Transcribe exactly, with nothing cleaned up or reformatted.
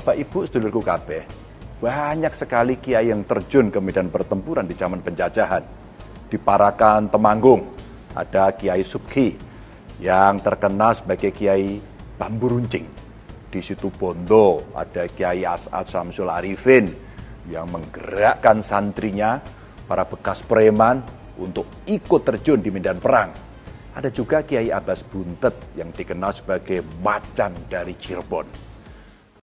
Bapak Ibu sedulurku kabeh, banyak sekali kiai yang terjun ke medan pertempuran di zaman penjajahan. Di Parakan Temanggung ada Kiai Subki yang terkenal sebagai Kiai Bambu Runcing. Di Situbondo ada Kiai As'ad Syamsul Arifin yang menggerakkan santrinya, para bekas preman, untuk ikut terjun di medan perang. Ada juga Kiai Abbas Buntet yang dikenal sebagai macan dari Cirebon.